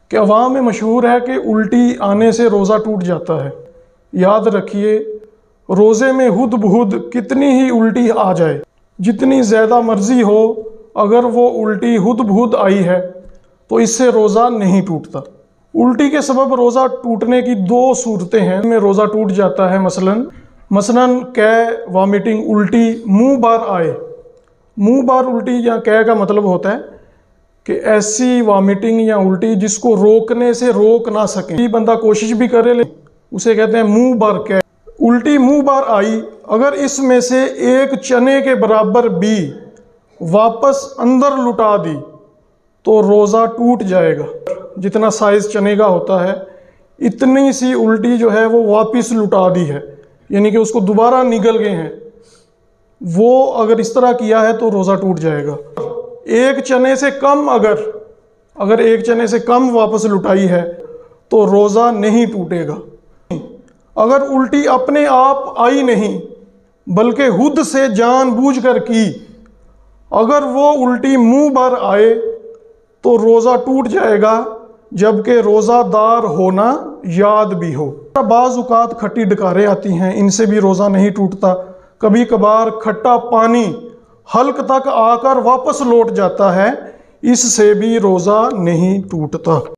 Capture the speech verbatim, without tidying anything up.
कि अवाम में मशहूर है कि उल्टी आने से रोज़ा टूट जाता है। याद रखिए, रोज़े में हुद बहुद कितनी ही उल्टी आ जाए, जितनी ज़्यादा मर्ज़ी हो, अगर वो उल्टी हुद बहुद आई है तो इससे रोज़ा नहीं टूटता। उल्टी के सबब रोज़ा टूटने की दो सूरतें हैं में रोज़ा टूट जाता है। मसलन मसलन कै, वॉमिटिंग, उल्टी, मुंह बार आए। मुंह बार उल्टी या कै का मतलब होता है कि ऐसी वॉमिटिंग या उल्टी जिसको रोकने से रोक ना सके, बंदा कोशिश भी करे ले, उसे कहते हैं मुंह बार कै। उल्टी मुंह बार आई, अगर इसमें से एक चने के बराबर भी वापस अंदर लुटा दी तो रोज़ा टूट जाएगा। जितना साइज़ चने का होता है, इतनी सी उल्टी जो है वो वापस लुटा दी है, यानी कि उसको दोबारा निगल गए हैं, वो अगर इस तरह किया है तो रोज़ा टूट जाएगा। एक चने से कम अगर अगर एक चने से कम वापस लुटाई है तो रोज़ा नहीं टूटेगा। अगर उल्टी अपने आप आई नहीं बल्कि खुद से जानबूझकर की, अगर वो उल्टी मुंह भर आए तो रोज़ा टूट जाएगा, जबकि रोज़ादार होना याद भी हो। बाज़ औक़ात खट्टी डकारें आती हैं, इनसे भी रोज़ा नहीं टूटता। कभी कभार खट्टा पानी हल्क तक आकर वापस लौट जाता है, इससे भी रोज़ा नहीं टूटता।